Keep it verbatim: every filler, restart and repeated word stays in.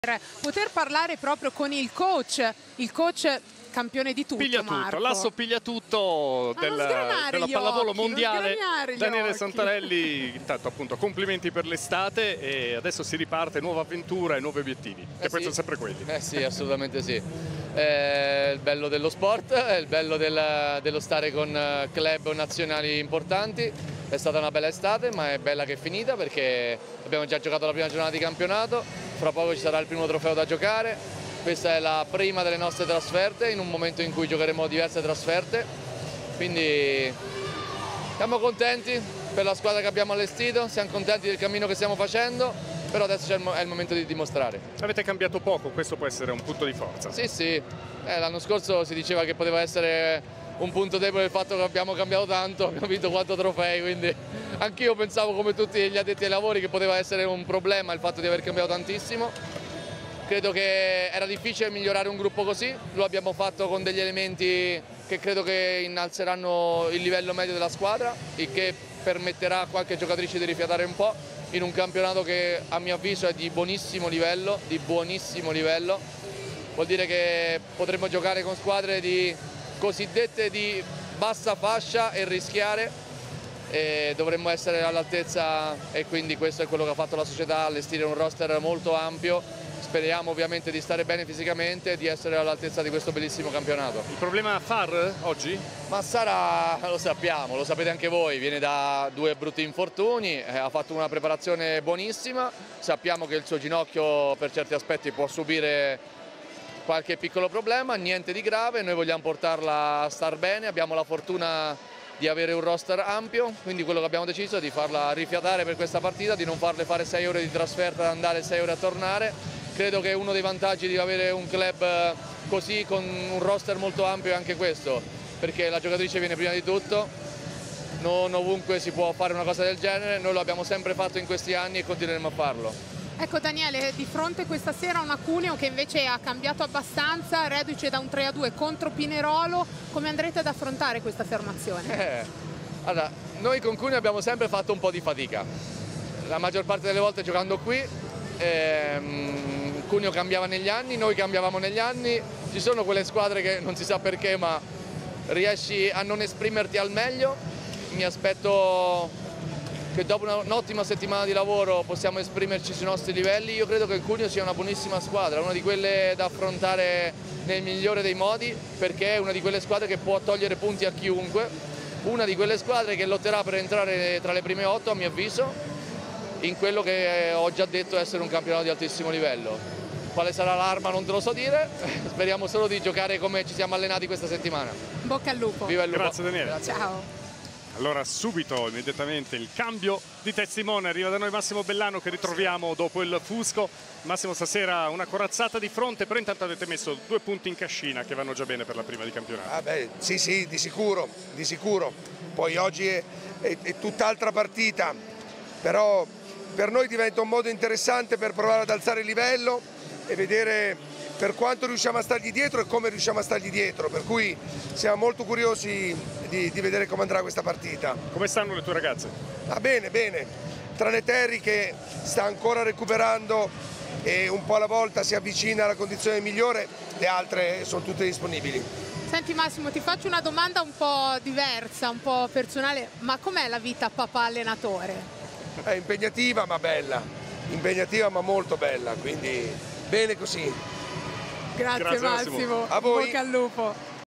Per poter parlare proprio con il coach, il coach campione di tutto, piglia Marco. tutto, l'asso piglia tutto del, della pallavolo occhi, mondiale. Daniele occhi. Santarelli, intanto appunto complimenti per l'estate e adesso si riparte, nuova avventura e nuovi obiettivi, che eh poi sì. sono sempre quelli. Eh sì, assolutamente sì. È il bello dello sport, è il bello del, dello stare con club nazionali importanti. È stata una bella estate, ma è bella che è finita perché abbiamo già giocato la prima giornata di campionato, fra poco ci sarà il primo trofeo da giocare. Questa è la prima delle nostre trasferte, in un momento in cui giocheremo diverse trasferte, quindi siamo contenti per la squadra che abbiamo allestito, siamo contenti del cammino che stiamo facendo, però adesso è il momento di dimostrare. Avete cambiato poco, questo può essere un punto di forza. Sì, sì, eh, l'anno scorso si diceva che poteva essere un punto debole il fatto che abbiamo cambiato tanto, abbiamo vinto quattro trofei, quindi anch'io pensavo come tutti gli addetti ai lavori che poteva essere un problema il fatto di aver cambiato tantissimo. Credo che era difficile migliorare un gruppo così, lo abbiamo fatto con degli elementi che credo che innalzeranno il livello medio della squadra, il che permetterà a qualche giocatrice di rifiatare un po' in un campionato che a mio avviso è di buonissimo livello, di buonissimo livello. Vuol dire che potremo giocare con squadre di cosiddette di bassa fascia e rischiare, e dovremmo essere all'altezza, e quindi questo è quello che ha fatto la società, allestire un roster molto ampio. Speriamo ovviamente di stare bene fisicamente e di essere all'altezza di questo bellissimo campionato. Il problema Far oggi? Ma Sara lo sappiamo, lo sapete anche voi, viene da due brutti infortuni, eh, ha fatto una preparazione buonissima, sappiamo che il suo ginocchio per certi aspetti può subire qualche piccolo problema, niente di grave, noi vogliamo portarla a star bene, abbiamo la fortuna di avere un roster ampio, quindi quello che abbiamo deciso è di farla rifiatare per questa partita, di non farle fare sei ore di trasferta, ad andare sei ore a tornare. Credo che uno dei vantaggi di avere un club così con un roster molto ampio è anche questo, perché la giocatrice viene prima di tutto, non ovunque si può fare una cosa del genere, noi lo abbiamo sempre fatto in questi anni e continueremo a farlo. Ecco Daniele, di fronte questa sera a una Cuneo che invece ha cambiato abbastanza, reduce da un tre a due contro Pinerolo, come andrete ad affrontare questa affermazione? Eh, allora, noi con Cuneo abbiamo sempre fatto un po' di fatica, la maggior parte delle volte giocando qui, ehm, Cuneo cambiava negli anni, noi cambiavamo negli anni, ci sono quelle squadre che non si sa perché ma riesci a non esprimerti al meglio, mi aspetto che dopo un'ottima settimana di lavoro possiamo esprimerci sui nostri livelli. Io credo che il Cuneo sia una buonissima squadra, una di quelle da affrontare nel migliore dei modi, perché è una di quelle squadre che può togliere punti a chiunque, una di quelle squadre che lotterà per entrare tra le prime otto a mio avviso, in quello che ho già detto essere un campionato di altissimo livello. Quale sarà l'arma non te lo so dire, speriamo solo di giocare come ci siamo allenati questa settimana. Bocca al lupo. Viva il lupo. Grazie Daniele. Grazie. Ciao. Allora subito, immediatamente, il cambio di testimone. Arriva da noi Massimo Bellano che ritroviamo dopo il Fusco. Massimo, stasera una corazzata di fronte, però intanto avete messo due punti in cascina che vanno già bene per la prima di campionato. Ah beh, sì, sì, di sicuro, di sicuro. Poi oggi è, è, è tutt'altra partita, però per noi diventa un modo interessante per provare ad alzare il livello e vedere per quanto riusciamo a stargli dietro e come riusciamo a stargli dietro, per cui siamo molto curiosi di, di vedere come andrà questa partita. Come stanno le tue ragazze? Ah, bene, bene, tranne Terry che sta ancora recuperando e un po' alla volta si avvicina alla condizione migliore, le altre sono tutte disponibili. Senti Massimo, ti faccio una domanda un po' diversa, un po' personale, ma com'è la vita papà allenatore? È impegnativa ma bella, impegnativa ma molto bella, quindi bene così. Grazie, Grazie, Massimo, Massimo. A voi. Bocca al lupo.